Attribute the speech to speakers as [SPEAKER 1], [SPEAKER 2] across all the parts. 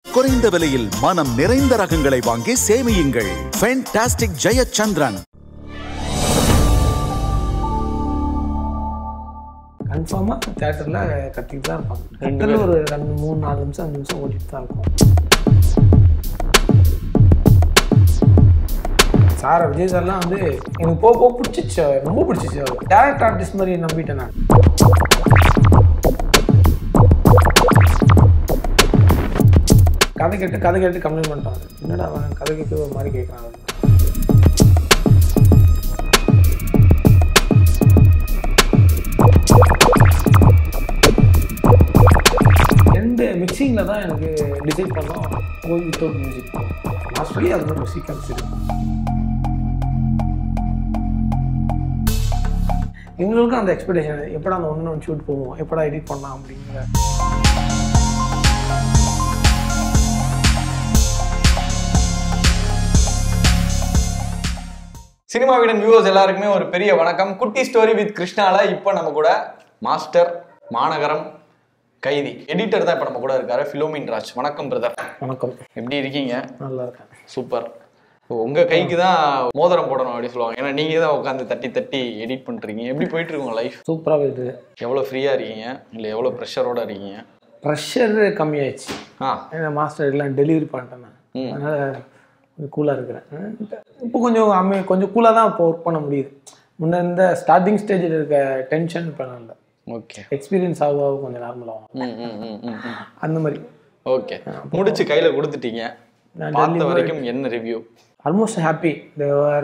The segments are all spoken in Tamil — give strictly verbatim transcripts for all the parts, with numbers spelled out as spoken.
[SPEAKER 1] குறைந்த விலையில் மனம் நிறைந்த ரகங்களை வாங்கி சேமியுங்கள். ஃபேண்டாஸ்டிக் ஜெயச்சந்திரன்.
[SPEAKER 2] கன்ஃபார்மா தியேட்டர்ல கத்திட்டு தான் இருப்பாங்க. ரெண்டுல ஒரு ரெண்டு மூணு நாலு நிமிஷம் அஞ்சு நிமிஷம் ஓடிட்டு தான் இருக்கும். சார் விஜய் சார்லாம் வந்து எனக்கு போக போக பிடிச்சிச்சு, ரொம்ப பிடிச்சிச்சு. அவர் டேரக்டர் ஆர்டிஸ்ட் மாதிரி நம்பிட்டேன் நான். கதை கேட்டு கதை கேட்டு கம்ப்ளைண்ட் பண்ணிட்டாங்க. என்னடா அவன் கதை கேட்க ஒரு மாதிரி கேட்குறான். ரெண்டு மிக்சிங்கில் தான் எனக்கு டிசைட் பண்ணோம். கோல் வித்தவுட் மியூசிக் ஆஸ்திரேலியா அது மாதிரி மியூசிக் கிடைச்சிது. எங்களுக்கும் அந்த எக்ஸ்பெக்டேஷன், எப்படா அந்த ஒன்று ஒன்று ஷூட் போவோம், எப்படா எடிட் பண்ணலாம் அப்படிங்கிற.
[SPEAKER 3] சினிமா வீடன் வியூவர்ஸ் எல்லாருக்குமே ஒரு பெரிய வணக்கம். குட்டி ஸ்டோரி வித் கிருஷ்ணால இப்போ நம்ம கூட மாஸ்டர், மாநகரம், கைதி எடிட்டர் தான் இப்போ நம்ம கூட இருக்காரு, ஃபிலோமின் ராஜ். வணக்கம் பிரதர்.
[SPEAKER 2] வணக்கம்.
[SPEAKER 3] எப்படி இருக்கீங்க?
[SPEAKER 2] நல்லா இருக்கேன்.
[SPEAKER 3] சூப்பர். உங்க கைக்கு தான் மோதிரம் போடணும் அப்படின்னு சொல்லுவாங்க. ஏன்னா நீங்க தான் உட்காந்து தட்டி தட்டி எடிட் பண்றீங்க. எப்படி போயிட்டு இருக்கு உங்க லைஃப்?
[SPEAKER 2] சூப்பராக போயிட்டு.
[SPEAKER 3] எவ்வளோ ஃப்ரீயா இருக்கீங்க, இல்லை எவ்வளோ ப்ரெஷரோட இருக்கீங்க?
[SPEAKER 2] ப்ரெஷர் கம்மியாயிடுச்சு. ஆ ஏன்னா மாஸ்டர் எல்லாம் டெலிவரி பண்ணிட்டேன் நான், அதனால கொஞ்சம் கூலாக இருக்கிறேன். இப்போ கொஞ்சம் அம்மே கொஞ்சம் கூலாக தான் இப்போ ஒர்க் பண்ண முடியுது. முன்ன இந்த ஸ்டார்டிங் ஸ்டேஜில் இருக்க டென்ஷன் இப்போ இல்லை. ஓகே. எக்ஸ்பீரியன்ஸ் ஆக கொஞ்சம் நார்மலாகும் அந்த மாதிரி.
[SPEAKER 3] ஓகே, முடிச்சு கையில் கொடுத்துட்டீங்க. பார்த்த வரைக்கும் என்ன ரிவ்யூ?
[SPEAKER 2] Almost happy. தேவர்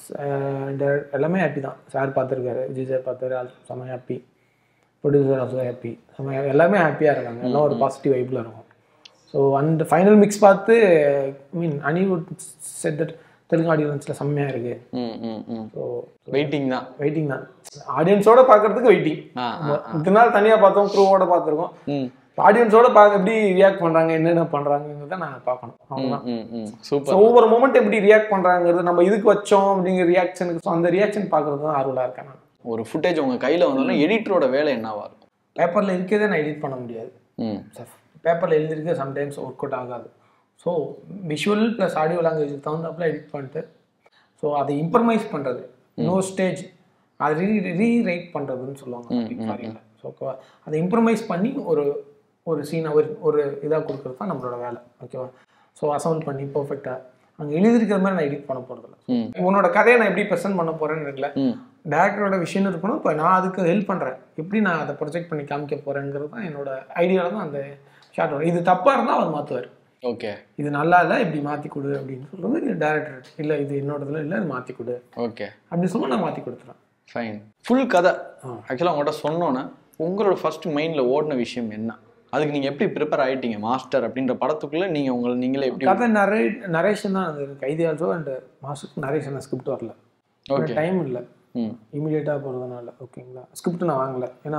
[SPEAKER 2] எல்லாமே ஹாப்பி தான். சார் பார்த்துருக்காரு, விஜய் சார் பார்த்தாரு, செம்ம ஹாப்பி. Producer also happy. செம்ம எல்லாமே ஹாப்பியாக இருக்காங்க. எல்லாம் ஒரு பாசிட்டிவ் வைப்பில் இருக்கும். ஸோ அந்த ஃபைனல் மிக்ஸ் பார்த்து I mean anyway said that Telugu ஆடியன்ஸில் செம்மையாக இருக்குது. ஸோ
[SPEAKER 3] வெயிட்டிங் தான்
[SPEAKER 2] வெயிட்டிங் தான் ஆடியன்ஸோட பார்க்கறதுக்கு வெயிட்டிங். இத்தனை நாள் தனியாக பார்த்தோம், க்ரூவோட பார்த்துருக்கோம். ஆடியன்ஸோட பார்க்க எப்படி ரியாக்ட் பண்ணுறாங்க, என்னென்ன பண்ணுறாங்கிறத நான் பார்க்கணும். அவ்வளோதான். ஒவ்வொரு மூமெண்ட் எப்படி ரியாக்ட் பண்ணுறாங்கிறது, நம்ம இதுக்கு வச்சோம் அப்படிங்கிற ரியாக்ஷனுக்கு, ஸோ அந்த ரியாக்ஷன் பார்க்கறது தான் ஆர்வலாக இருக்கேன் நான்.
[SPEAKER 3] ஒரு ஃபுட்டேஜ் உங்கள் கையில் வந்தாலும் எடிட்டரோட வேலை என்னவா இருக்கும்?
[SPEAKER 2] பேப்பரில் இருக்கிறதே நான் எடிட் பண்ண முடியாது. பேப்பரில் எழுதிருக்கு சம்டைம்ஸ் ஒர்க் அவுட் ஆகாது. ஸோ விஷுவல் ப்ளஸ் ஆடியோ லாங்குவேஜுக்கு தகுந்தாப்பில் எடிட் பண்ணிட்டு, ஸோ அதை இம்ப்ரமைஸ் பண்ணுறது, நோ ஸ்டேஜ் அதை ரீ ரீரைட் பண்ணுறதுன்னு சொல்லுவாங்க சாரியில். ஸோ அதை இம்ப்ரமைஸ் பண்ணி ஒரு ஒரு சீனை ஒரு ஒரு இதாக கொடுக்குறது தான் நம்மளோட வேலை. ஓகேவா? ஸோ அசம்பிள் பண்ணி பர்ஃபெக்டாக அங்கே எழுதிருக்கிற மாதிரி நான் எடிட் பண்ண போகிறதில்ல. உன்னோட கதையை நான் எப்படி ப்ரெசென்ட் பண்ண போகிறேன்னு இருக்குல்ல, டேரக்டரோட விஷயம் இருக்கணும். இப்போ நான் அதுக்கு ஹெல்ப் பண்ணுறேன், எப்படி நான் அதை ப்ரொஜெக்ட் பண்ணி காமிக்க போகிறேங்கிறது தான் என்னோட ஐடியாவில் தான் அந்த ஷார்ட் வரும். இது தப்பாக இருந்தால் அவர் மாற்றுவார்.
[SPEAKER 3] ஓகே,
[SPEAKER 2] இது நல்லா இல்லை, இப்படி மாற்றி கொடு அப்படின்னு சொல்கிறது டேரக்டர். இல்லை இது என்னோடதுல இல்லை, இது மாற்றி கொடு
[SPEAKER 3] ஓகே
[SPEAKER 2] அப்படின்னு சொல்லுவோம், நான் மாற்றி கொடுத்துறேன்.
[SPEAKER 3] ஃபைன். ஃபுல் கதை ஆக்சுவலாக உங்கள்கிட்ட சொன்னோன்னே உங்களோட ஃபர்ஸ்ட் மைண்டில் ஓடின விஷயம் என்ன? அதுக்கு நீங்கள் எப்படி ப்ரிப்பேர் ஆகிட்டீங்க? மாஸ்டர் அப்படின்ற படத்துக்குள்ளே நீங்கள் உங்களை நீங்களே எப்படி?
[SPEAKER 2] கதை நரே நரேஷன் தான். அது கைதி ஆல்சோ அண்ட் மாஸ்டருக்கு நரேஷன் ஸ்கிரிப்ட் வரல. ஓகே, டைம் இல்லை, இமீடியட்டாக போகிறதுனால. ஓகேங்களா? ஸ்கிரிப்ட் நான் வாங்கலை, ஏன்னா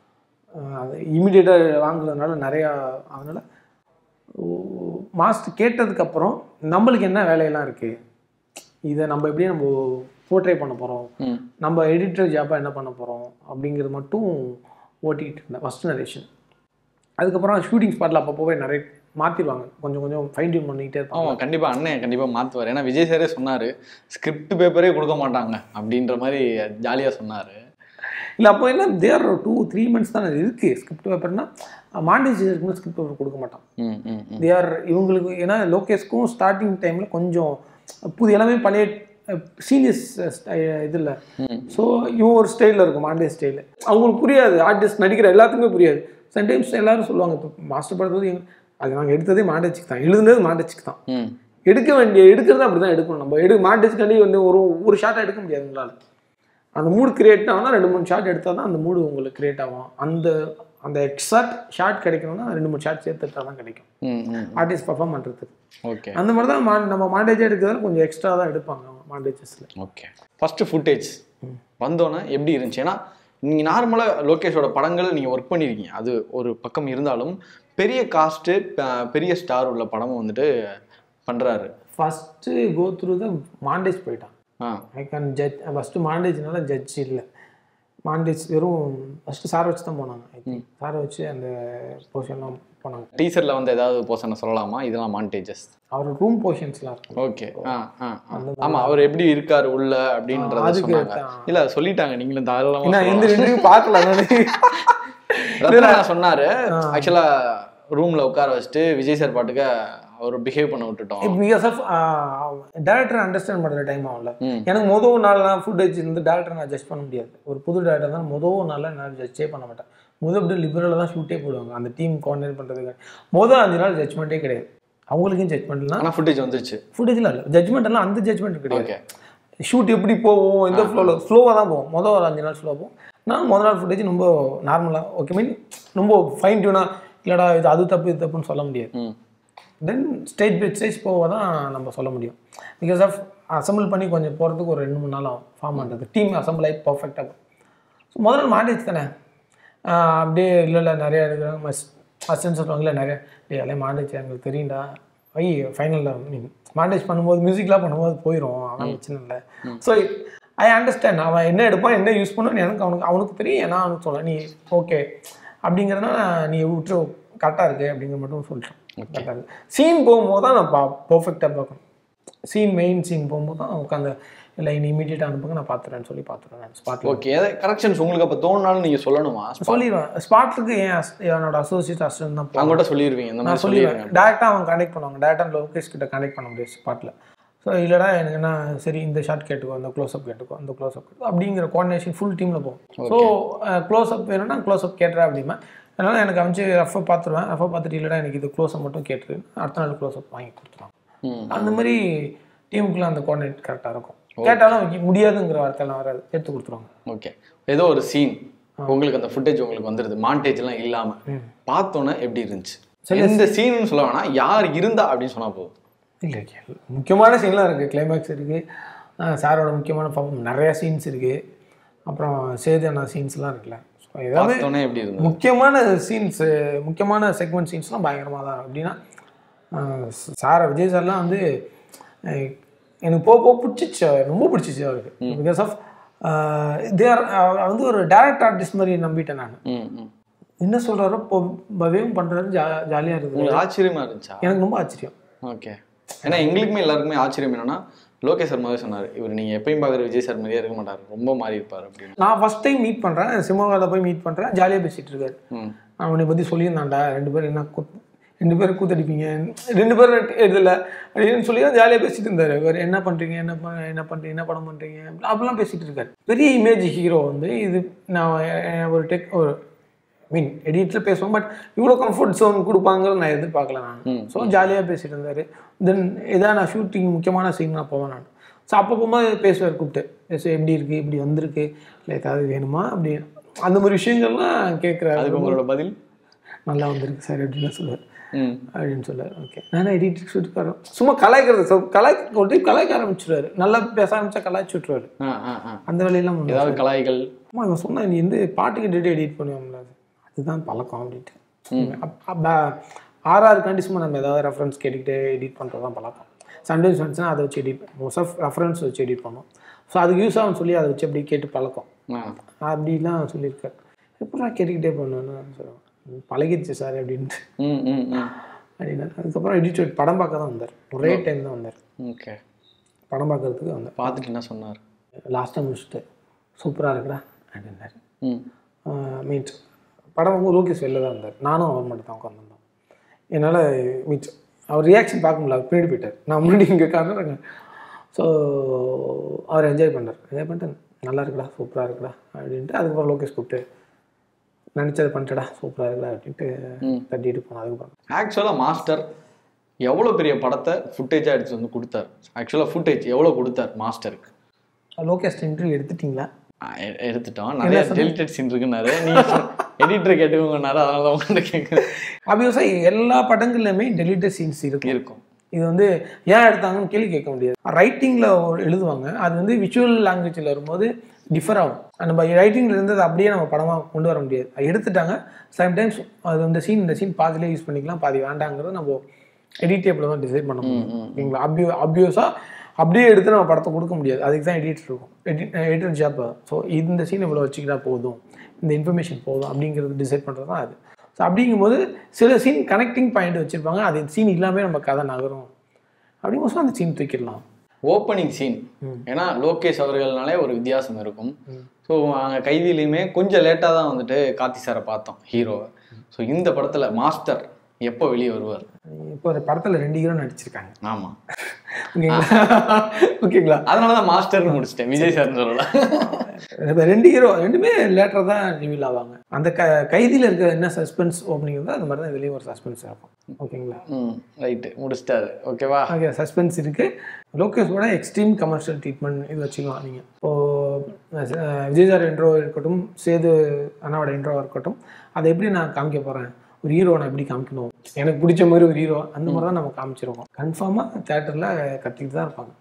[SPEAKER 2] அது இமீடியட்டாக வாங்குறதுனால நிறையா. அதனால் மாஸ்டர் கேட்டதுக்கப்புறம் நம்மளுக்கு என்ன வேலையெல்லாம் இருக்குது, இதை நம்ம எப்படி நம்ம போர்ட்ரே பண்ண போகிறோம், நம்ம எடிட்டர் ஜாப்பாக என்ன பண்ண போகிறோம் அப்படிங்கிறது மட்டும் ஓட்டிகிட்டு இருந்தேன் ஃபஸ்ட் நரேஷன். அதுக்கப்புறம் ஷூட்டிங் ஸ்பாட்டில் அப்பப்போவே நிறைய மாற்றிடுவாங்க, கொஞ்சம் கொஞ்சம் ஃபைன் டியூன் பண்ணிக்கிட்டே இருப்பாங்க.
[SPEAKER 3] ஆமாம், கண்டிப்பாக அண்ணன் கண்டிப்பாக மாற்றுவார். ஏன்னா விஜய் சாரே சொன்னார், ஸ்கிரிப்ட் பேப்பரே கொடுக்க மாட்டாங்க அப்படின்ற மாதிரி ஜாலியாக சொன்னார்.
[SPEAKER 2] இல்லை அப்போ என்ன, தேர் டூ த்ரீ மந்த்ஸ் தான் இருக்குது ஸ்கிரிப்ட் பேப்பர்னா. மாண்டேஜ் இருக்கும்போது ஸ்கிரிப்ட் பேப்பர் கொடுக்க மாட்டான். தேர் இவங்களுக்கு, ஏன்னா லோகேஷ்க்கும் ஸ்டார்டிங் டைமில் கொஞ்சம் புது எல்லாமே பழைய சீரியஸ் இது இல்லை. ஸோ இவன் ஒரு ஸ்டைலில் இருக்கும், மாண்டேஜ் ஸ்டைலு. அவங்களுக்கு புரியாது, ஆர்டிஸ்ட் நடிக்கிற எல்லாத்துக்குமே புரியாது. சம்டைம்ஸ் எல்லாரும் சொல்லுவாங்க, இப்போ மாஸ்டர் படத்துறது அது நாங்கள் எடுத்ததே மாண்டேஜுக்கு தான், எழுதுனது மாண்டேஜுக்கு தான். எடுக்க வேண்டிய எடுக்கிறது அப்படி தான் எடுக்கணும். நம்ம எடு மாண்டேஜ்க்காண்டி வந்து ஒரு ஒரு ஷார்ட்டாக எடுக்க முடியாது உங்களால். அந்த மூடு கிரியேட் ஆகுனா ரெண்டு மூணு ஷார்ட் எடுத்தால் தான் அந்த மூடு உங்களுக்கு கிரியேட் ஆகும். அந்த அந்த எக்ஸாக்ட் ஷார்ட் கிடைக்கணும்னா ரெண்டு மூணு ஷார்ட் சேர்த்துட்டா தான் கிடைக்கும் ஆர்டிஸ்ட் பர்ஃபார்ம் பண்ணுறதுக்கு. ஓகே, அந்த மாதிரி தான் மா நம்ம மாண்டேஜாக எடுக்கிறதால கொஞ்சம் எக்ஸ்ட்ரா தான் எடுப்பாங்க மாண்டேஜஸில்.
[SPEAKER 3] ஓகே, ஃபஸ்ட்டு ஃபுட்டேஜ் வந்தோன்னே எப்படி இருந்துச்சு? ஏன்னா நீங்கள் நார்மலாக லோகேஷோட படங்கள் நீங்கள் ஒர்க் பண்ணியிருக்கீங்க, அது ஒரு பக்கம் இருந்தாலும் பெரிய காஸ்ட்டு பெரிய ஸ்டார் உள்ள படமும் வந்துட்டு பண்ணுறாரு.
[SPEAKER 2] ஃபஸ்ட்டு கோ த்ரூ தான் மாண்டேஜ் போயிட்டான். I can judge. ஃபஸ்ட்டு மாண்டேஜ்னால ஜட்ஜ் இல்லை, மாண்டேஜ் வெறும் ஃபஸ்ட்டு சாரை வச்சு தான் போனாங்க. ஐ திங்க் சாரை வச்சு அந்த போர்ஷன்லாம் போனாங்க.
[SPEAKER 3] டீசரில் வந்து ஏதாவது போர்ஷனை சொல்லலாமா? இதெல்லாம் மாண்டேஜஸ்
[SPEAKER 2] அவர் ரூம் போர்ஷன்ஸ்லாம் இருக்கும்.
[SPEAKER 3] ஓகே. ஆ ஆ ஆமாம், அவர் எப்படி இருக்காரு உள்ள அப்படின்றத சொன்னாங்க. இல்லை சொல்லிட்டாங்க, நீங்களும் தாராளமாக
[SPEAKER 2] எந்த ரிவ்யூ பார்க்கல.
[SPEAKER 3] ரத்னா சொன்னாரு ஆக்சுவலா ரூம்ல உட்கார வச்சுட்டு விஜய் சார் பாட்டுக்கு அவர் பிஹேவ் பண்ண விட்டுட்டோம்.
[SPEAKER 2] பிகாஸ் ஆஃப் டேரக்டர் அண்டர்ஸ்டாண்ட் பண்ணுற டைம் ஆகல. எனக்கு முதல் நாள் நான் ஃபுட்டேஜ் இருந்து டேரக்டர் நான் ஜட்ஜ் பண்ண முடியாது. ஒரு புது டேரக்டர் தான் முதல் நாளில் நான் ஜட்ஜே பண்ண மாட்டேன். முதல் அப்படி லிபரலாக தான் ஷூட்டே போடுவாங்க அந்த டீம் கோஆர்டினேட் பண்ணுறதுக்கு. முதல் அஞ்சு நாள் ஜட்ஜ்மெண்ட்டே கிடையாது. அவங்களுக்கும் ஜட்ஜ்மெண்ட்லாம்
[SPEAKER 3] ஆனால் ஃபுட்டேஜ் வந்துருச்சு.
[SPEAKER 2] ஃபுட்டேஜ்லாம் இல்லை, ஜட்ஜ்மெண்ட் எல்லாம் அந்த ஜட்ஜ்மெண்ட் கிடையாது. ஷூட் எப்படி போவோம், எந்த ஃப்ளோவில் ஸ்லோவாக தான் போவோம். முதல் ஒரு அஞ்சு நாள் ஸ்லோவாக போவோம். நான் முதல் நாள் ஃபுட்டேஜ் ரொம்ப நார்மலாக ஓகே மீன் ரொம்ப ஃபைன் டியூனாக இல்லைடா இது அது தப்பு இது தப்புன்னு சொல்ல முடியாது. தென் ஸ்டேஜ் பை ஸ்டேஜ் போக தான் நம்ம சொல்ல முடியும். பிகாஸ் ஆஃப் அசம்பிள் பண்ணி கொஞ்சம் போகிறதுக்கு ஒரு ரெண்டு மூணு நாள் ஆகும் ஃபார்ம் பண்ணுறது. டீம் அசம்பிள் ஆகி பர்ஃபெக்டாக இருக்கும். ஸோ முதல் நாள் மாண்டேஜ் தானே அப்படியே இல்லை இல்லை நிறையா இருக்கிறாங்க. மஸ் அசிஸ்டன்ட் சொல்லுவாங்களே நிறைய டே எல்லாம் மாண்டேஜ் எங்களுக்கு தெரியும்டா வை ஃபைனலில் மீன் மாண்டேஜ் பண்ணும்போது மியூசிக்லாம் பண்ணும்போது போயிடும் அவன் பிரச்சனை இல்லை. ஸோ ஐ அண்டர்ஸ்டாண்ட் அவன் என்ன எடுப்பான் என்ன யூஸ் பண்ணுன்னு எனக்கு அவனுக்கு அவனுக்கு தெரியும். ஏன்னா அவனுக்கு சொல்ல நீ ஓகே அப்படிங்கிறதுனால நீ விட்டு கரெக்டாக இருக்கு அப்படிங்கிற மட்டும் சொல்லிட்டேன். கரெக்டாக இருக்கு. சீன் போகும்போது தான் நான் பா பர்ஃபெக்டாக பார்க்கணும். சீன் மெயின் சீன் போகும்போது தான் உட்காந்து இல்லை நீ இமீடியட்டாக அனுப்புங்க நான் பார்த்துறேன்னு சொல்லி பார்த்துருவேன் ஸ்பாட்டில்.
[SPEAKER 3] ஓகே, கரெக்ஷன்ஸ் உங்களுக்கு அப்போ தோணுனாலும் நீங்கள் சொல்லணுமா?
[SPEAKER 2] சொல்லிடுவேன். ஸ்பாட்டுக்கு என் என்னோட அசோசியேட் அசிஸ்டன்ட் தான்
[SPEAKER 3] அவங்கள்ட்ட சொல்லிடுவீங்க. இந்த மாதிரி சொல்லிடுவேன்.
[SPEAKER 2] டேரெக்டாக அவங்க கனெக்ட் பண்ணுவாங்க. டேரெக்டாக லோகேஷ் கிட்ட கனெக்ட் பண்ண முடியாது ஸ்பாட்டில். ஸோ இல்லைடா எனக்கு என்ன சரி இந்த ஷாட் கேட்டுக்கோ அந்த க்ளோஸ்அப் கேட்டுக்கோ அந்த க்ளோஸ்அப் கேட்டுக்கோ அப்படிங்கிற கோஆர்டினேஷன் ஃபுல் டீமில் போகும். ஸோ க்ளோஸ்அப் வேணும்னா க்ளோஸ்அப் கேட்டுறேன் அப்படிமா. அதனால் எனக்கு அமைச்சு ரஃபை பார்த்துருவேன். ரஃபை பார்த்துட்டு இல்லைடா எனக்கு இது க்ளோஸ்அப் மட்டும் கேட்டுரு அடுத்த நாள் க்ளோஸ்அப் வாங்கி கொடுத்துருவாங்க. அந்த மாதிரி டீமுக்குள்ள அந்த கோஆர்டினேட் கரெக்டாக இருக்கும். கேட்டாலும் முடியாதுங்கிற வார்த்தையெல்லாம் வராது, எடுத்து கொடுத்துருவாங்க.
[SPEAKER 3] ஓகே, ஏதோ ஒரு சீன் உங்களுக்கு அந்த ஃபுட்டேஜ் உங்களுக்கு வந்துடுது மாண்டேஜ்லாம் இல்லாமல் பார்த்தோன்னே எப்படி இருந்துச்சு? இந்த சீன்னு சொல்ல வேணா யார் இருந்தா அப்படின்னு சொன்னால் போதும்.
[SPEAKER 2] இல்லை முக்கியமான சீன்லாம் இருக்குது. கிளைமேக்ஸ் இருக்குது, சாரோட முக்கியமான பர்ஃபார்மன்ஸ் நிறையா சீன்ஸ் இருக்குது. அப்புறம் சேதனா சீன்ஸ்லாம் இருக்குல்ல. ஸோ ஏதாவது
[SPEAKER 3] எப்படி இருந்தது
[SPEAKER 2] முக்கியமான சீன்ஸு முக்கியமான செக்மெண்ட் சீன்ஸ்லாம் பயங்கரமாக தான். எப்படின்னா சாரை விஜய் சார்லாம் வந்து எனக்கு போக போக பிடிச்சிச்சு, ரொம்ப பிடிச்சிச்சு அவருக்கு. பிகாஸ் ஆஃப் தேர் வந்து ஒரு டேரக்ட் ஆர்டிஸ்ட் மாதிரி நம்பிட்டேன் நான். என்ன சொல்கிறாரோ இப்போ பவேவும் பண்ணுறாரு, ஜா ஜாலியாக இருக்குது.
[SPEAKER 3] ஆச்சரியமாக இருந்துச்சா?
[SPEAKER 2] எனக்கு ரொம்ப ஆச்சரியம்.
[SPEAKER 3] ஓகே, ஏன்னா எங்களுக்குமே எல்லாருக்குமே ஆச்சரியம் என்னன்னா லோகேஷ் சார் மாதிரி சொன்னார், இவர் நீங்கள் எப்பயும் பார்க்குற விஜய் சார் மாதிரியே இருக்க மாட்டார், ரொம்ப மாறி இருப்பார் அப்படின்னு.
[SPEAKER 2] நான் ஃபஸ்ட் டைம் மீட் பண்ணுறேன், சிம்மகாவில் போய் மீட் பண்ணுறேன், ஜாலியாக பேசிகிட்டு இருக்காரு. அவனை பற்றி சொல்லியிருந்தாண்டா ரெண்டு பேரும் என்ன கூத் ரெண்டு பேரும் கூத்தடிப்பீங்க ரெண்டு பேரும் இதில் அப்படின்னு சொல்லி தான் ஜாலியாக பேசிட்டு இருந்தார். வேறு என்ன பண்ணுறீங்க என்ன பண்ண என்ன பண்ணுறீங்க என்ன படம் பண்ணுறீங்க அப்படிலாம் பேசிகிட்டு இருக்காரு. பெரிய இமேஜ் ஹீரோ வந்து இது நான் ஒரு டெக் ஒரு மீன் எடிட்டில் பேசுவோம். பட் இவ்வளோ கம்ஃபர்ட் ஜோன் கொடுப்பாங்கன்னு நான் எதிர்பார்க்கல நான். ஸோ ஜாலியாக பேசிகிட்டு இருந்தார். தென் எதாவது நான் ஷூட்டிங் முக்கியமான சீன் நான் போவேன் நான். ஸோ அப்போ போகும்போது பேசுவார் கூப்பிட்டு, பேச எப்படி இருக்குது இப்படி வந்திருக்கு இல்லை ஏதாவது வேணுமா அப்படி அந்த மாதிரி விஷயங்கள்லாம் கேட்குறாரு.
[SPEAKER 3] அதுக்கு உங்களோட பதில்
[SPEAKER 2] நல்லா வந்திருக்கு சார் அப்படின்னு சொல்லுவார் அப்படின்னு சொல்லுவார். ஓகே, நான் எடிட்டிங் ஷூட்டுக்காரன் சும்மா கலாய்க்கிறது ஸோ கலாய் ஒரு கலாய்க்க ஆரம்பிச்சுருவாரு. நல்லா பேச ஆரம்பிச்சா கலாய்ச்சி விட்டுருவாரு. அந்த வேலையெல்லாம்
[SPEAKER 3] ஏதாவது கலாய்கள்.
[SPEAKER 2] ஆமாம், இவன் சொன்னா நீ எந்த பாட்டுக்கு டேட்டு எடிட் பண்ணுவோம்ல அதுதான் பழக்கம் அப்படின்ட்டு. ஆர்ஆருக்காண்டி சும்மா நம்ம ஏதாவது ரெஃபரன்ஸ் கேட்டுக்கிட்டே எடிட் பண்ணுறது தான் பழக்கம். சண்டேஸ் வந்துச்சுன்னா அதை வச்சு எடிட் மோஸ்ட் ஆஃப் ரெஃபரன்ஸ் வச்சு எடிட் பண்ணோம். ஸோ அதுக்கு யூஸ் ஆகும்னு சொல்லி அதை வச்சு அப்படி கேட்டு பழக்கம் அப்படிலாம் சொல்லியிருக்காரு. எப்படி நான் கேட்டுக்கிட்டே பண்ணுவேன்னு சொல்லுவேன். பழகிடுச்சு சார் அப்படின்ட்டு அப்படின்னா அதுக்கப்புறம் எடிட் படம் பார்க்க தான் வந்தார். ஒரே டைம் தான் வந்தார்.
[SPEAKER 3] ஓகே,
[SPEAKER 2] படம் பார்க்கறதுக்கு வந்தார்.
[SPEAKER 3] பார்த்துட்டு என்ன சொன்னார்? லாஸ்ட்டாக
[SPEAKER 2] முடிச்சுட்டு சூப்பராக இருக்குடா அப்படின்னாரு. மீட் படம் வந்து லோகேஷ் வெளில தான் இருந்தார். நானும் அவர் மட்டும் தான் உட்காந்துருந்தோம். என்னால் மீட் அவர் ரியாக்ஷன் பார்க்க முடியல, அவர் பின்னாடி போயிட்டார். நான் முன்னாடி இங்கே காட்டுறேங்க. ஸோ அவர் என்ஜாய் பண்ணார். என்ஜாய் பண்ணிட்டு நல்லா இருக்குடா சூப்பராக இருக்குடா அப்படின்ட்டு அதுக்கப்புறம் லோகேஷ் கூப்பிட்டு நினச்சது பண்ணிட்டடா சூப்பராக இருக்குடா அப்படின்ட்டு தட்டிட்டு போனோம். அதுக்கப்புறம்
[SPEAKER 3] ஆக்சுவலாக மாஸ்டர் எவ்வளோ பெரிய படத்தை ஃபுட்டேஜாக எடுத்து வந்து கொடுத்தார். ஆக்சுவலாக ஃபுட்டேஜ் எவ்வளோ கொடுத்தார் மாஸ்டருக்கு?
[SPEAKER 2] லோகேஷ் இன்டர்வியூ எடுத்துட்டிங்களா?
[SPEAKER 3] எடுத்துட்டோம். நிறைய டெலிட்டட் சீன் இருக்குன்னாரு. நீங்கள் எடிட்டரை கேட்டுக்கோங்கன்னாரு, அதனால தான் உங்கள்கிட்ட கேட்குறேன்.
[SPEAKER 2] ஆப்வியஸாக எல்லா படங்கள்லையுமே டெலிட்டட் சீன்ஸ் இருக்கு
[SPEAKER 3] இருக்கும்.
[SPEAKER 2] இது வந்து ஏன் எடுத்தாங்கன்னு கேள்வி கேட்க முடியாது. ரைட்டிங்கில் எழுதுவாங்க, அது வந்து விஷுவல் லாங்குவேஜில் வரும்போது டிஃபர் ஆகும். நம்ம ரைட்டிங்கில் இருந்தது அப்படியே நம்ம படமாக கொண்டு வர முடியாது. அது எடுத்துட்டாங்க. சம்டைம்ஸ் அது வந்து சீன் இந்த சீன் பாதிலே யூஸ் பண்ணிக்கலாம், பாதி வேண்டாங்கிறது நம்ம எடிட்டேபிள் தான் டிசைட் பண்ண முடியும். ஓகேங்களா? அப்யூ அப்யூஸாக அப்படியே எடுத்து நம்ம படத்தை கொடுக்க முடியாது. அதுக்கு தான் எடிட்டர் இருக்கும், எடிட் எடிட்டர் ஜாப். ஸோ இந்த சீன் இவ்வளோ வச்சுக்கிட்டா போதும், இந்த இன்ஃபர்மேஷன் போதும் அப்படிங்கிறது டிசைட் பண்ணுறது தான் அது. ஸோ அப்படிங்கும்போது சில சீன் கனெக்டிங் பாயிண்ட் வச்சுருப்பாங்க, அது சீன் இல்லாமல் நம்ம கதை நகரும் அப்படிங்கும்போது அந்த சீன் தூக்கிடலாம்.
[SPEAKER 3] ஓப்பனிங் சீன் ஏன்னா லோகேஷ் அவர்கள்னாலே ஒரு வித்தியாசம் இருக்கும். ஸோ நாங்கள் கைதிலையுமே கொஞ்சம் லேட்டாக தான் வந்துட்டு கார்த்தி சாரை பார்த்தோம் ஹீரோவை. ஸோ இந்த படத்தில் மாஸ்டர் எப்போ வெளியே வருவார்?
[SPEAKER 2] இப்போ ஒரு படத்தில் ரெண்டு ஹீரோ நடிச்சிருக்காங்க.
[SPEAKER 3] ஆமாம்,
[SPEAKER 2] ஓகேங்களா,
[SPEAKER 3] அதனால தான் மாஸ்டர்னு முடிச்சிட்டேன், விஜய் சார்னு சொல்லலாம்.
[SPEAKER 2] ரெண்டு ஹீரோ ரெண்டுமே லேட்டராக தான் ரிவீல் ஆவாங்க. அந்த க கைதியில் இருக்கிற என்ன சஸ்பென்ஸ் ஓப்பனிங் இருந்தால் அந்த மாதிரி தான் இதுலேயும் ஒரு சஸ்பென்ஸ் இருக்கும். ஓகேங்களா,
[SPEAKER 3] ம் ரைட்டு, முடிச்சிட்டாரு. ஓகேவா,
[SPEAKER 2] ஓகே, சஸ்பென்ஸ் இருக்குது. லோகேஷோட எக்ஸ்ட்ரீம் கமர்ஷியல் ட்ரீட்மெண்ட் இது வச்சுக்கலாம் நீங்கள். இப்போது விஜய் சார் இன்ட்ரோ இருக்கட்டும், சேது அண்ணாவோட இன்ட்ரோவாக இருக்கட்டும், அதை எப்படி நான் காமிக்க போகிறேன், ஒரு ஹீரோ நான் எப்படி காமிக்கணும், எனக்கு பிடிச்ச மாதிரி ஒரு ஹீரோ, அந்த மாதிரி தான் நம்ம காமிச்சிருக்கோம். கன்ஃபார்மாக தேட்டரில் கத்திக்கிட்டு தான் இருப்பாங்க.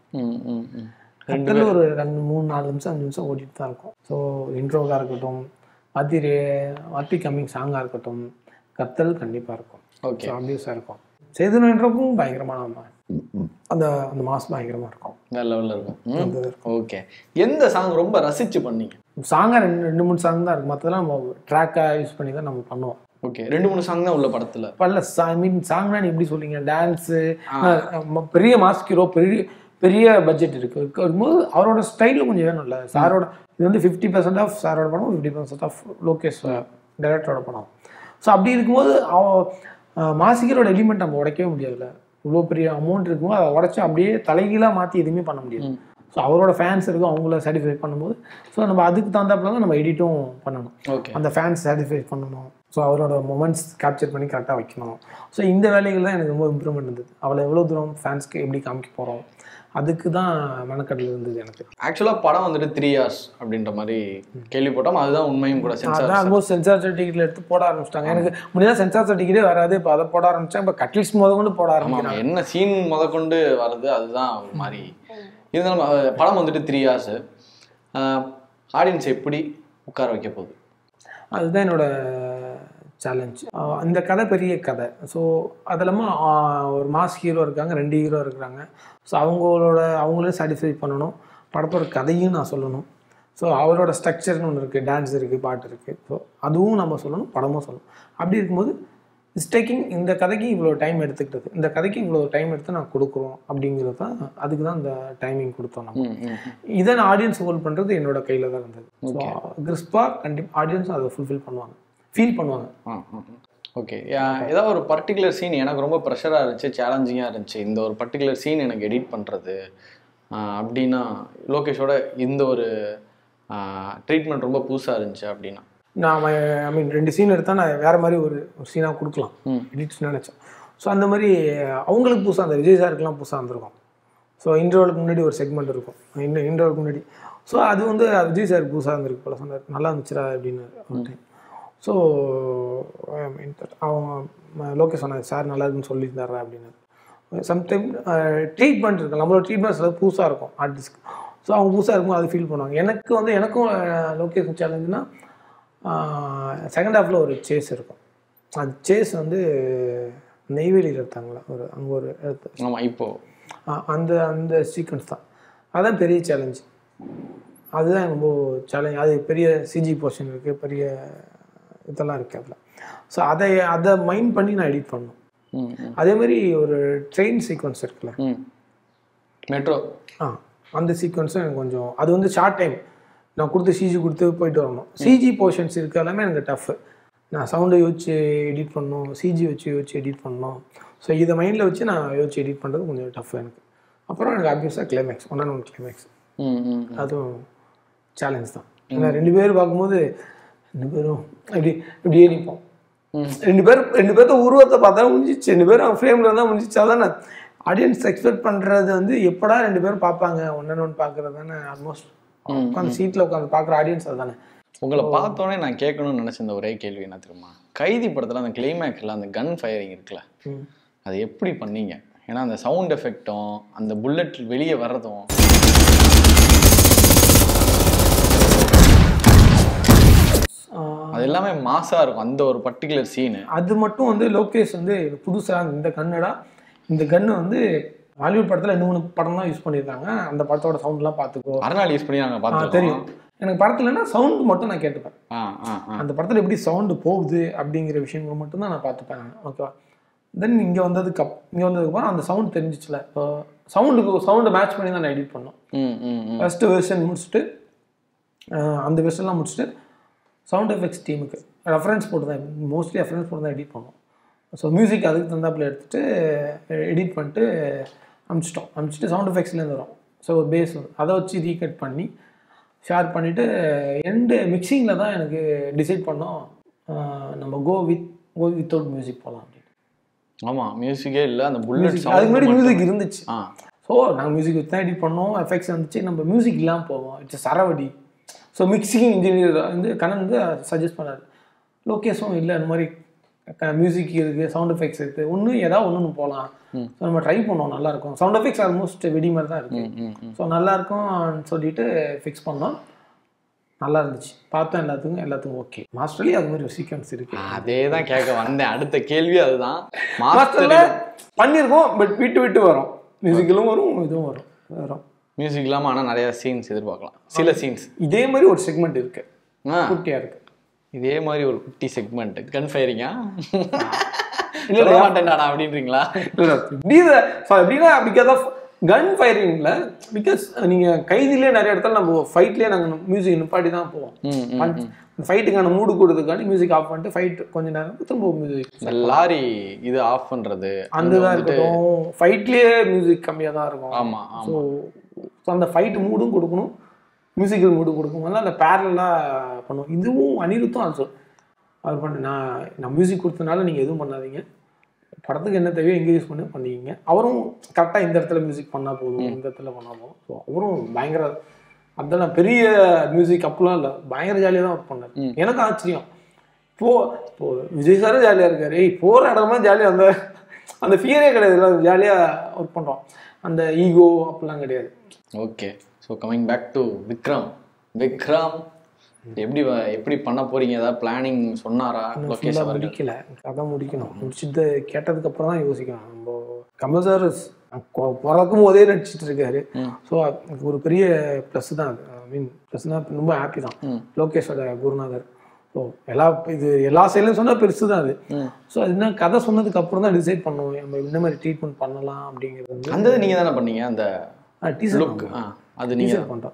[SPEAKER 2] கத்தரில் ஒரு ரெண்டு மூணு நாலு நிமிஷம் அஞ்சு நிமிஷம் ஓடிட்டு தான் இருக்கும். ஸோ இன்ட்ரோவாக இருக்கட்டும், வாத்தி ரே வாத்தி கம்மிங் சாங்காக இருக்கட்டும், கத்தல் கண்டிப்பாக இருக்கும்.
[SPEAKER 3] ஓகே,
[SPEAKER 2] ஆப்வியஸாக இருக்கும். சேது இன்ட்ரோக்கும் பயங்கரமான அந்த அந்த மாஸ் பயங்கரமாக இருக்கும்,
[SPEAKER 3] வேற லெவலில் இருக்கும். ஓகே, எந்த சாங் ரொம்ப ரசிச்சு பண்ணீங்க?
[SPEAKER 2] சாங்காக ரெண்டு ரெண்டு மூணு சாங் தான் இருக்கும், மற்றதெல்லாம் நம்ம ட்ராக்காக யூஸ் பண்ணி தான் நம்ம பண்ணுவோம்.
[SPEAKER 3] ஓகே, ரெண்டு மூணு சாங் தான் உள்ள படத்தில்
[SPEAKER 2] பல ஐ மீன் சாங்னா நீ எப்படி சொல்றீங்க, டான்ஸு, பெரிய மாஸ் ஹீரோ, பெரிய பெரிய பட்ஜெட் இருக்கு இருக்கும்போது அவரோட ஸ்டைலில் கொஞ்சம் வேணும்ல. சாரோட இது வந்து ஃபிஃப்டி பர்சன்ட் ஆஃப் சாரோட படம், ஃபிஃப்டி பர்சன்ட் ஆஃப் லோகேஷ் டைரக்டரோட படம். ஸோ அப்படி இருக்கும்போது அவ மாசிகரோட எலிமெண்ட் நம்ம உடைக்கவே முடியாதுல்ல. இவ்வளோ பெரிய அமௌண்ட் இருக்கும்போது அதை உடச்சி அப்படியே தலைகீழாக மாற்றி எதுவுமே பண்ண முடியாது. ஸோ அவரோட ஃபேன்ஸ் இருக்கும், அவங்கள சாட்டிஸ்ஃபை பண்ணும்போது ஸோ நம்ம அதுக்கு தகுந்தாப்புல தான் நம்ம எடிட்டும் பண்ணணும்.
[SPEAKER 3] ஓகே,
[SPEAKER 2] அந்த ஃபேன்ஸ் சாட்டிஸ்ஃபை பண்ணணும். ஸோ அவரோட மொமெண்ட்ஸ் கேப்சர் பண்ணி கரெக்டாக வைக்கணும். ஸோ இந்த வேலைகள் தான் எனக்கு ரொம்ப இம்ப்ரூவ்மெண்ட் இருந்தது. அவளை எவ்வளோ தூரம் ஃபேன்ஸ்க்கு எப்படி காமிக்க போகிறோம், அதுக்கு தான் மெனக்கடல் இருந்தது எனக்கு.
[SPEAKER 3] ஆக்சுவலாக படம் வந்துட்டு த்ரீ ஹார்ஸ் அப்படின்ற மாதிரி கேள்விப்பட்டோம், அதுதான் உண்மையும் கூட. சென்சார்
[SPEAKER 2] ஆல்மோஸ்ட் சென்சார் சர்டிஃபிகேட்ல எடுத்து போட ஆரம்பிச்சிட்டாங்க. எனக்கு முன்னாடி சென்சார் சர்டிஃபிகேட்டே வராது, இப்போ அதை போட ஆரம்பிச்சாங்க. இப்போ கட்லிஸ்ட் முத கொண்டு போட ஆரம்பிச்சாங்க.
[SPEAKER 3] என்ன சீன் முத கொண்டு வருது அதுதான் ஒரு மாதிரி இருந்தாலும் படம் வந்துட்டு த்ரீ ஹார்ஸ் ஆடியன்ஸ் எப்படி உட்கார வைக்க போகுது,
[SPEAKER 2] அதுதான் என்னோட சேலஞ்ச். அந்த கதை பெரிய கதை. ஸோ அது இல்லாமல் ஒரு மாஸ் ஹீரோ இருக்காங்க, ரெண்டு ஹீரோ இருக்கிறாங்க. ஸோ அவங்களோட அவங்களே சாட்டிஸ்ஃபை பண்ணணும். படத்தோட கதையும் நான் சொல்லணும். ஸோ அவரோட ஸ்ட்ரக்சர்னு ஒன்று இருக்குது, டான்ஸ் இருக்குது, பாட்டு இருக்குது. ஸோ அதுவும் நம்ம சொல்லணும், படமும் சொல்லணும். அப்படி இருக்கும்போது இட்ஸ் டேக்கிங் இந்த கதைக்கு இவ்வளோ டைம் எடுத்துக்கிட்டது, இந்த கதைக்கு இவ்வளோ டைம் எடுத்து நான் கொடுக்குறோம் அப்படிங்கிறது தான். அதுக்கு தான் இந்த டைமிங் கொடுத்தோம் நம்ம. இதை நான் ஆடியன்ஸ் ஹோல்ட் பண்ணுறது என்னோட கையில் தான் இருந்தது. ஸோ கிறிஸ்பாக கண்டிப்பாக ஆடியன்ஸ் அதை ஃபுல்ஃபில் பண்ணுவாங்க, ஃபீல் பண்ணுவாங்க.
[SPEAKER 3] ஓகே, ஏதாவது ஒரு பர்டிகுலர் சீன் எனக்கு ரொம்ப ப்ரெஷராக இருந்துச்சு, சேலஞ்சிங்காக இருந்துச்சு, இந்த ஒரு பர்டிகுலர் சீன் எனக்கு எடிட் பண்ணுறது அப்படின்னா லோகேஷோட இந்த ஒரு ட்ரீட்மெண்ட் ரொம்ப புதுசாக இருந்துச்சு அப்படின்னா?
[SPEAKER 2] நான் ஐ மீன் ரெண்டு சீன் எடுத்தால் நான் வேறு மாதிரி ஒரு ஒரு சீனாக கொடுக்கலாம் எடிட்ஸ் நினச்சேன். ஸோ அந்த மாதிரி அவங்களுக்கு புதுசாக அந்த விஜய் சாருக்குலாம் புதுசாக இருந்திருக்கும். ஸோ இன்டர்வலுக்கு முன்னாடி ஒரு செக்மெண்ட் இருக்கும், இந்த இன்டர்வலுக்கு முன்னாடி. ஸோ அது வந்து விஜய் சாருக்கு புதுசாக இருந்திருக்கு போல சொன்னார், நல்லா இருந்துச்சுடா அப்படின்னு ஒரு டைம். ஸோ அவங்க லோகேஷ் சொன்னார், சார் நல்லா இருக்குன்னு சொல்லியிருந்தாரா அப்படின்னு. சம்டைம் ட்ரீட்மெண்ட் இருக்கும், நம்மளோட ட்ரீட்மெண்ட்ஸ் எல்லாம் புதுசாக இருக்கும் ஆர்டிஸ்ட்க்கு. ஸோ அவங்க புதுசாக இருக்கும்போது அது ஃபீல் பண்ணுவாங்க. எனக்கு வந்து எனக்கும் லோகேஷ் சேலஞ்சுன்னா செகண்ட் ஹாஃபில் ஒரு சேஸ் இருக்கும். அது சேஸ் வந்து நெய்வேலியில் எடுத்தாங்களா ஒரு அங்கே ஒரு எடுத்து.
[SPEAKER 3] ஆமாம், இப்போது
[SPEAKER 2] அந்த அந்த சீக்வன்ஸ் தான் அதுதான் பெரிய சேலஞ்சு. அதுதான் ரொம்ப சேலஞ்ச். அது பெரிய சிஜி போர்ஷன் இருக்குது, பெரிய இதெல்லாம் இருக்குது அதில். ஸோ அதை அதை மைண்ட் பண்ணி நான் எடிட் பண்ணணும். அதே மாதிரி ஒரு ட்ரெயின் சீக்வன்ஸ் இருக்குல்ல,
[SPEAKER 3] மெட்ரோ,
[SPEAKER 2] ஆ அந்த சீக்வன்ஸும் எனக்கு கொஞ்சம் அது வந்து ஷார்ட் டைம் நான் கொடுத்து சிஜி கொடுத்து போயிட்டு வரணும். சிஜி போர்ஷன்ஸ் இருக்க எல்லாமே எனக்கு டஃப்பு. நான் சவுண்டை யோசிச்சு எடிட் பண்ணணும், சிஜி வச்சு யோசிச்சு எடிட் பண்ணணும். ஸோ இதை மைண்டில் வச்சு நான் யோசிச்சு எடிட் பண்ணுறது கொஞ்சம் டஃப் எனக்கு. அப்புறம் எனக்கு ஆப்வியஸாக climax, one and one climax, அதுவும் சேலஞ்ச் தான். ஏன்னா ரெண்டு பேரும் பார்க்கும்போது ரெண்டு பேரும் இப்படி இப்படியே நிற்போம். ரெண்டு பேர் ரெண்டு பேர்த்த உருவத்தை பார்த்தா முடிஞ்சிச்சு, ரெண்டு பேரும் ஃப்ரேமில் இருந்தால் முடிஞ்சிச்சு. அதான் ஆடியன்ஸ் எக்ஸ்பெக்ட் பண்ணுறது வந்து எப்படா ரெண்டு பேரும் பார்ப்பாங்க, ஒன் அண்ட் ஒன் பார்க்குறது தானே. ஆல்மோஸ்ட் உட்காந்து சீட்டில் உட்காந்து பார்க்குற ஆடியன்ஸ் அதுதானே.
[SPEAKER 3] உங்களை பார்த்தோன்னே நான் கேட்கணும்னு நினச்சிருந்த ஒரே கேள்வி என்ன தெரியுமா, கைதி படத்தில் அந்த கிளைமேக்ஸில் அந்த கன் ஃபயரிங் இருக்குல்ல, அது எப்படி பண்ணீங்க? ஏன்னா அந்த சவுண்ட் எஃபெக்டும் அந்த புல்லட் வெளியே வர்றதும் அது எல்லாமே மாசாக இருக்கும். அந்த ஒரு பர்டிகுலர் சீனு
[SPEAKER 2] அது மட்டும் வந்து லோகேஷ் வந்து புதுசாக இந்த கன்னடா இந்த கன்று வந்து ஹாலிவுட் படத்தில் ரெண்டு மூணு படம் தான் யூஸ் பண்ணியிருக்காங்க. அந்த படத்தோட சவுண்ட்லாம் பார்த்துக்கோ.
[SPEAKER 3] அரணாள் யூஸ் பண்ணி நாங்கள் பார்த்தோம்.
[SPEAKER 2] தெரியும் எனக்கு படத்துலன்னா சவுண்ட் மட்டும் நான் கேட்டுப்பேன். அந்த படத்தில் எப்படி சவுண்டு போகுது அப்படிங்கிற விஷயங்கள் மட்டும் தான் நான் பார்த்துப்பேன். ஓகேவா. தென் இங்கே வந்ததுக்கு அப் இங்கே வந்ததுக்கப்புறம் அந்த சவுண்ட் தெரிஞ்சிச்சுல. இப்போ சவுண்டுக்கு சவுண்டை மேட்ச் பண்ணி தான் நான் எடிட் பண்ணோம். ஃபஸ்ட்டு வெர்ஷன் முடிச்சுட்டு அந்த வெர்ஷன்லாம் முடிச்சுட்டு சவுண்ட் எஃபெக்ட்ஸ் டீமுக்கு ரெஃபரன்ஸ் போட்டு தான் மோஸ்ட்லி ரெஃபரன்ஸ் போட்டு தான் எடிட் பண்ணோம். ஸோ மியூசிக் அதுக்கு தந்தாப்பில் எடுத்துகிட்டு எடிட் பண்ணிட்டு அனுப்பிச்சிட்டோம். அனுப்பிச்சிட்டு சவுண்ட் எஃபெக்ட்ஸ்லேருந்து வரும். ஸோ பேஸ் அதை வச்சு ரீகட் பண்ணி ஷேர் பண்ணிவிட்டு எண்டு மிக்சிங்கில் தான் எனக்கு டிசைட் பண்ணோம் நம்ம go with go without music போகலாம் அப்படின்னு.
[SPEAKER 3] ஆமாம், மியூசிக்கே இல்லை, அந்த புல்லட்
[SPEAKER 2] அதுக்கு முன்னாடி மியூசிக் இருந்துச்சு. ஸோ நாங்கள் மியூசிக் வச்சு தான் எடிட் பண்ணோம். எஃபெக்ட்ஸ் வந்துச்சு, நம்ம மியூசிக் இல்லாமல் போவோம். இட்ஸ் சரவடி. ஸோ மிக்சிங் இன்ஜினியர் வந்து கண்ணன் வந்து சஜஸ்ட் பண்ணார். லோகேஷும் இல்லை அந்த மாதிரி மியூசிக் இருக்குது, சவுண்ட் எஃபெக்ட்ஸ் இருக்குது, ஒன்று ஏதாவது ஒன்று போகலாம். ஸோ நம்ம ட்ரை பண்ணோம், நல்லாயிருக்கும். சவுண்ட் எஃபெக்ட்ஸ் ஆல்மோஸ்ட் வெடி மாதிரி தான் இருக்குது. ஸோ நல்லாயிருக்கும்னு சொல்லிட்டு ஃபிக்ஸ் பண்ணோம். நல்லா இருந்துச்சு, பார்த்தோம். எல்லாத்துக்கும் எல்லாத்துக்கும் ஓகே. மாஸ்டர்லேயே அது மாதிரி ஒரு சீக்வன்ஸ் இருக்குது.
[SPEAKER 3] அதே தான் கேட்க வந்தேன். அடுத்த கேள்வி அதுதான்.
[SPEAKER 2] மாஸ்டரில் பண்ணியிருக்கோம், பட் விட்டு விட்டு வரும். மியூசிக்கிலும் வரும், இதுவும் வரும் வரும்
[SPEAKER 3] மியூசிக் இல்லாமல். ஆனால் நிறையா சீன்ஸ் எதிர்பார்க்கலாம். சில சீன்ஸ்
[SPEAKER 2] இதே மாதிரி ஒரு செக்மெண்ட் இருக்கு, குட்டியாக இருக்கு.
[SPEAKER 3] இதே மாதிரி ஒரு குட்டி செக்மெண்ட் கன் ஃபயரிங்கா இல்லை மாட்டேன்டா அப்படின்றீங்களா?
[SPEAKER 2] இல்லை எப்படின்னா அப்படிக்காத கன் ஃபயரிங்கில் பிகாஸ் நீங்கள் கைதிலே நிறைய இடத்துல நம்ம ஃபைட்லேயே நாங்கள் மியூசிக் நிப்பாட்டி தான் போவோம். ஃபைட்டுக்கான மூடு கொடுத்துக்காண்டி மியூசிக் ஆஃப் பண்ணிட்டு ஃபைட் கொஞ்சம் நேரம் திரும்ப மியூசிக்
[SPEAKER 3] லாரி இது ஆஃப் பண்ணுறது
[SPEAKER 2] அந்த தான் இருக்கட்டும். ஃபைட்லேயே மியூசிக் கம்மியாக தான் இருக்கும்.
[SPEAKER 3] ஆமாம்.
[SPEAKER 2] ஸோ ஸோ அந்த ஃபைட் மூடும் கொடுக்கணும், மியூசிக்கல் மூடு கொடுக்கும்போது அந்த பேரலாக பண்ணுவோம். இதுவும் அனிருத்தும் ஆல்சோ அவர் பண்ண நான் நான் மியூசிக் கொடுத்தனால நீங்கள் எதுவும் பண்ணாதீங்க, படத்துக்கு என்ன தேவையோ எங்கே யூஸ் பண்ணி பண்ணிக்கிங்க. அவரும் கரெக்டாக இந்த இடத்துல மியூசிக் பண்ணால் போதும், இந்த இடத்துல பண்ணால் போதும். ஸோ அவரும் பயங்கர அதெல்லாம் பெரிய மியூசிக் அப்பெல்லாம் இல்லை, பயங்கர ஜாலியாக தான் ஒர்க் பண்ணார். எனக்கு ஆச்சரியம். இப்போது இப்போது விஜய் சாரும் ஜாலியாக இருக்காரு, போகிற இடமா ஜாலியாக அந்த அந்த ஃபியரே கிடையாது, எல்லாம் ஜாலியாக ஒர்க் பண்ணுறோம். அந்த ஈகோ அப்படிலாம் கிடையாது.
[SPEAKER 3] Okay. So coming back to Vikram. Vikram எப்படி எப்படி பண்ண போறீங்க? ஏதாவது பிளானிங் சொன்னாரா? லொகேஷன்
[SPEAKER 2] முடிக்கல, கதை முடிக்கணும். முடிச்சுட்டு கேட்டதுக்கப்புறம் தான் யோசிக்கணும். நம்ம கமல் சார் பிறக்கும் போதே நடிச்சிட்டு இருக்காரு. ஸோ ஒரு பெரிய ப்ளஸ் தான் அது. ஐ மீன் ப்ளஸ்னா ரொம்ப ஹாப்பி தான். லோகேஷோட குருநாதர். ஸோ எல்லா இது எல்லா சைட்லையும் சொன்னால் பெருசு தான் அது. ஸோ அது என்ன கதை சொன்னதுக்கு அப்புறம் தான் டிசைட் பண்ணுவோம் நம்ம இந்த மாதிரி ட்ரீட்மெண்ட் பண்ணலாம் அப்படிங்கிறது.
[SPEAKER 3] அந்த நீங்கள் தானே பண்ணீங்க அந்த
[SPEAKER 2] டீசர்?
[SPEAKER 3] அது நீங்கள்
[SPEAKER 2] பண்ணுறோம்.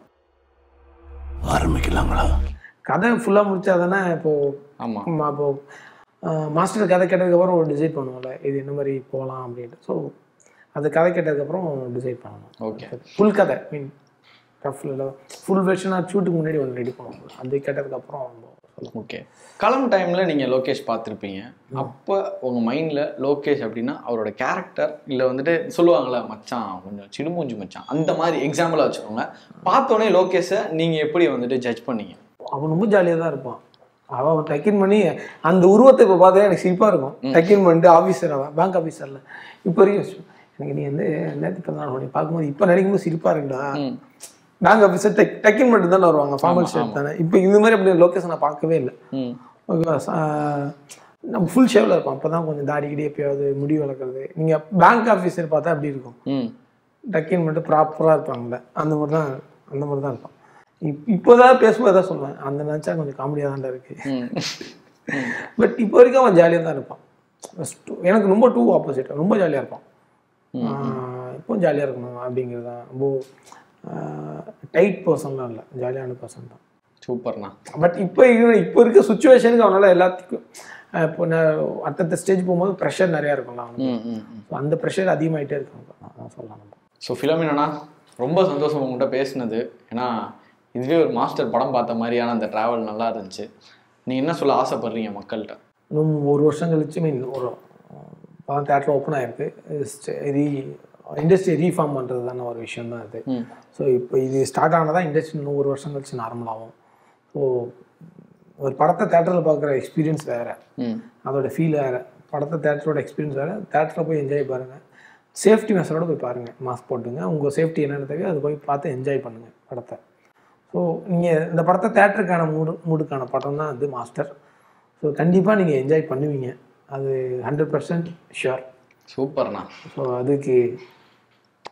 [SPEAKER 1] ஆரம்பிக்கலாங்களா?
[SPEAKER 2] கதை ஃபுல்லாக முடிச்சா தானே இப்போது. ஆமாம். இப்போது மாஸ்டர் கதை கேட்டதுக்கப்புறம் ஒரு டிசைட் பண்ணுவோம்ல, இது என்ன மாதிரி போகலாம் அப்படின்ட்டு. ஸோ அது கதை கேட்டதுக்கப்புறம் டிசைட் பண்ணணும்.
[SPEAKER 3] ஓகே.
[SPEAKER 2] ஃபுல் கதை மீன் ரஃப்ல ஃபுல் வெர்ஷனாக ஷூட்டுக்கு முன்னாடி ஒன்று ரெடி பண்ணுவோம். அது கேட்டதுக்கப்புறம்.
[SPEAKER 3] ஓகே. களம் டைமில் நீங்கள் லோகேஷ் பார்த்துருப்பீங்க. அப்போ உங்கள் மைண்டில் லோகேஷ் அப்படின்னா அவரோட கேரக்டர் இல்லை வந்துட்டு சொல்லுவாங்களே மச்சான் கொஞ்சம் சிடுமூஞ்சி மச்சான் அந்த மாதிரி எக்ஸாம்பிளாக வச்சுக்கோங்க. பார்த்தோன்னே லோகேஷை நீங்கள் எப்படி வந்துட்டு ஜட்ஜ் பண்ணீங்க?
[SPEAKER 2] அவன் ரொம்ப ஜாலியாக தான் இருப்பான். அவன் டக்கின் பண்ணி அந்த உருவத்தை இப்போ பார்த்தா எனக்கு சிரிப்பாக இருக்கும். டக்கின் பண்ணிட்டு ஆஃபீஸர், அவன் பேங்க் ஆஃபீஸரில் இப்போ வரைக்கும் எனக்கு நீ வந்து நேற்று பிறந்தாலும் பார்க்கும்போது இப்போ நினைக்கும்போது சிரிப்பாக இருக்குடா. பேங்க் ஆஃபீஸர் டெக் டக்கின் பண்ணிட்டு தானே வருவாங்க, ஃபார்மல் ஷர்ட் தானே. இப்போ இது மாதிரி அப்படி லோகேஷன் நான் பார்க்கவே இல்லை. ஓகேவா. நம்ம ஃபுல் ஷேவில் இருப்போம். அப்போ தான் கொஞ்சம் தாடி கிடி எப்பயாவது முடி வளர்க்குறது. நீங்கள் பேங்க் ஆஃபீஸர் பார்த்தா அப்படி இருக்கும். டக்கின் பண்ணிட்டு ப்ராப்பராக இருப்பாங்கல்ல, அந்த மாதிரி தான் அந்த மாதிரி தான் இருப்பான். இப் இப்போதான் பேசும்போது தான் சொல்லுவேன், அந்த நினச்சா கொஞ்சம் காமெடியாக தான் இருக்கு. பட் இப்போ வரைக்கும் அவன் ஜாலியாக தான் இருப்பான். எனக்கு ரொம்ப டூ ஆப்போசிட், ரொம்ப ஜாலியாக இருப்பான். இப்போ ஜாலியாக இருக்கணும் அப்படிங்கிறது தான். ரொம்ப டைட் பர்சன்லாம் இல்லை, ஜாலியான பர்சன் தான்.
[SPEAKER 3] சூப்பர்ண்ணா.
[SPEAKER 2] பட் இப்போ இப்போ இருக்க சுச்சுவேஷனுக்கு அவனால் எல்லாத்துக்கும் இப்போ நான் அடுத்த ஸ்டேஜ் போகும்போது ப்ரெஷர் நிறையா இருக்கும்ல அவனுக்கு. அந்த ப்ரெஷர் அதிகமாகிட்டே இருக்கும் நான் சொல்லலாம்.
[SPEAKER 3] ஸோ ஃபிலோமினா ரொம்ப சந்தோஷம் உங்கள்கிட்ட பேசினது. ஏன்னா இதுவே ஒரு மாஸ்டர் படம் பார்த்த மாதிரியான அந்த ட்ராவல் நல்லா இருந்துச்சு. நீங்கள் என்ன சொல்ல ஆசைப்படுறீங்க மக்கள்கிட்ட?
[SPEAKER 2] இன்னும் ஒரு வருஷம் கழிச்சு மீன் ஒரு படம் தேட்டர் ஓப்பன் ஆகிருக்கு. ரீ இண்டஸ்ட்ரி ரீஃபார்ம் பண்ணுறது தானே ஒரு விஷயம் தான் அது. ஸோ இப்போ இது ஸ்டார்ட் ஆனதான் இண்டஸ்ட்ரி இன்னும் ஒரு வருஷம் கழிச்சு நார்மல் ஆகும். ஸோ ஒரு படத்தை தேட்டரில் பார்க்குற எக்ஸ்பீரியன்ஸ் வேறு, அதோட ஃபீல் வேறு. படத்தை தேட்டரோட எக்ஸ்பீரியன்ஸ் வேறு. தேட்டரில் போய் என்ஜாய் பாருங்கள், சேஃப்டி மெஷரோடு போய் பாருங்கள், மாஸ்க் போட்டுங்க, உங்கள் சேஃப்டி என்னென்ன தேவையோ அது போய் பார்த்து என்ஜாய் பண்ணுங்கள் படத்தை. ஸோ நீங்கள் இந்த படத்தை தேட்டருக்கான மூடு மூடுக்கான படம் தான் அது மாஸ்டர். ஸோ கண்டிப்பாக நீங்கள் என்ஜாய் பண்ணுவீங்க, அது ஹண்ட்ரட் பர்சன்ட் ஷுர்.
[SPEAKER 3] சூப்பர்ண்ணா.
[SPEAKER 2] ஸோ அதுக்கு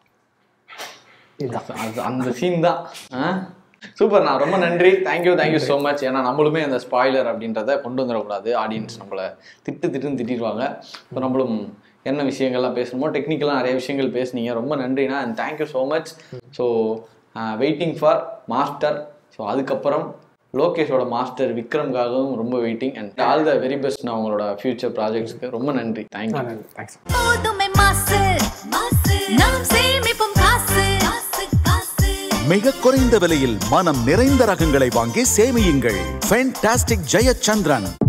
[SPEAKER 3] அது அந்த சீன் தான். சூப்பர், நான் ரொம்ப நன்றி. Thank you thank you so much. ஏன்னா நம்மளுமே அந்த ஸ்பாய்லர் அப்படின்றத கொண்டு வந்துடக்கூடாது. ஆடியன்ஸ் நம்மளை திட்டு திட்டுன்னு திட்டிடுவாங்க. இப்போ நம்மளும் என்ன விஷயங்கள்லாம் பேசணுமோ டெக்னிக்கலாக நிறைய விஷயங்கள் பேசுனீங்க. ரொம்ப நன்றிண்ணா and thank you so much. So waiting for Master. So அதுக்கப்புறம் லோகேஷோட மாஸ்டர் விக்ரம்காகவும் ரொம்ப waiting and all the very best. நான் உங்களோட ஃபியூச்சர் ப்ராஜெக்ட்ஸ்க்கு ரொம்ப நன்றி. தேங்க்யூ.
[SPEAKER 2] தேங்க்ஸ்.
[SPEAKER 1] மிக குறைந்த விலையில் மனம் நிறைந்த ரகங்களை வாங்கி சேமியுங்கள். ஃபென்டாஸ்டிக் ஜெயச்சந்திரன்.